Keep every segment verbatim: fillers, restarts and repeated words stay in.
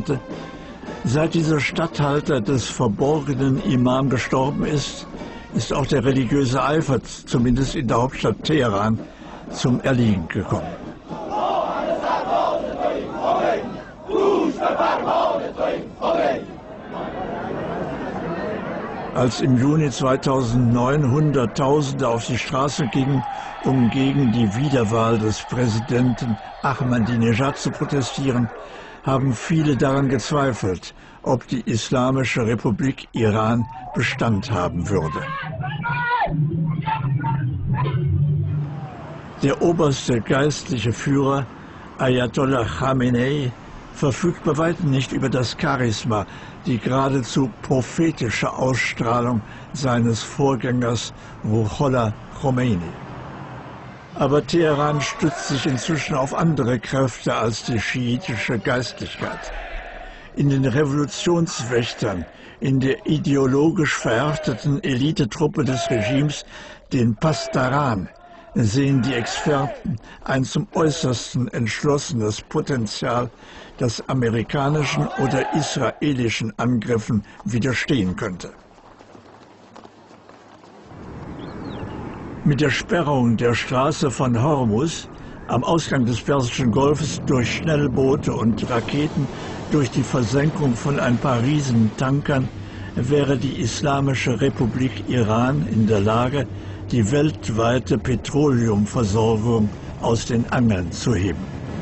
erwartete. Seit dieser Statthalter des verborgenen Imam gestorben ist, ist auch der religiöse Eifer, zumindest in der Hauptstadt Teheran, zum Erliegen gekommen. Als im Juni zweitausendneun Hunderttausende auf die Straße gingen, um gegen die Wiederwahl des Präsidenten Ahmadinejad zu protestieren, haben viele daran gezweifelt, ob die Islamische Republik Iran Bestand haben würde. Der oberste geistliche Führer, Ayatollah Khamenei, verfügt bei weitem nicht über das Charisma, die geradezu prophetische Ausstrahlung seines Vorgängers Ruhollah Khomeini. Aber Teheran stützt sich inzwischen auf andere Kräfte als die schiitische Geistlichkeit. In den Revolutionswächtern, in der ideologisch verhärteten Elitetruppe des Regimes, den Pasdaran, sehen die Experten ein zum Äußersten entschlossenes Potenzial, das amerikanischen oder israelischen Angriffen widerstehen könnte. Mit der Sperrung der Straße von Hormuz am Ausgang des Persischen Golfes durch Schnellboote und Raketen, durch die Versenkung von ein paar Riesentankern, wäre die Islamische Republik Iran in der Lage, die weltweite Petroleumversorgung aus den Angeln zu heben.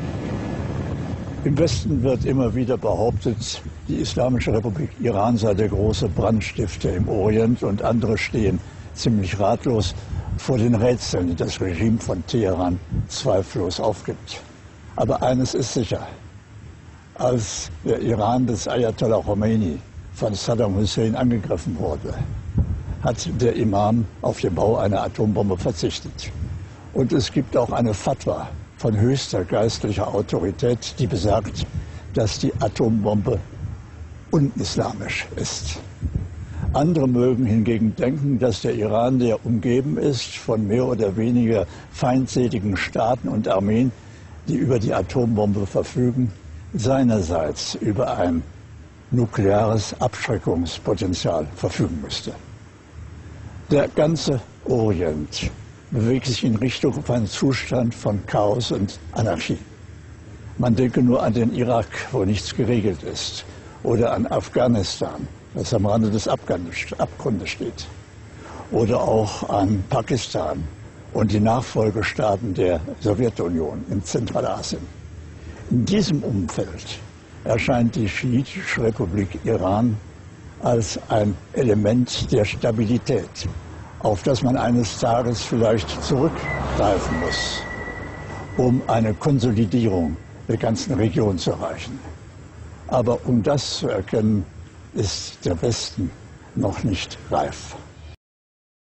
Im Westen wird immer wieder behauptet, die Islamische Republik Iran sei der große Brandstifter im Orient, und andere stehen ziemlich ratlos vor den Rätseln, die das Regime von Teheran zweifellos aufgibt. Aber eines ist sicher: Als der Iran des Ayatollah Khomeini von Saddam Hussein angegriffen wurde, hat der Imam auf den Bau einer Atombombe verzichtet. Und es gibt auch eine Fatwa von höchster geistlicher Autorität, die besagt, dass die Atombombe unislamisch ist. Andere mögen hingegen denken, dass der Iran, der umgeben ist von mehr oder weniger feindseligen Staaten und Armeen, die über die Atombombe verfügen, seinerseits über ein nukleares Abschreckungspotenzial verfügen müsste. Der ganze Orient bewegt sich in Richtung auf einen Zustand von Chaos und Anarchie. Man denke nur an den Irak, wo nichts geregelt ist, oder an Afghanistan, das am Rande des Abgrundes steht, oder auch an Pakistan und die Nachfolgestaaten der Sowjetunion in Zentralasien. In diesem Umfeld erscheint die schiitische Republik Iran als ein Element der Stabilität, auf das man eines Tages vielleicht zurückgreifen muss, um eine Konsolidierung der ganzen Region zu erreichen. Aber um das zu erkennen, ist der Westen noch nicht reif.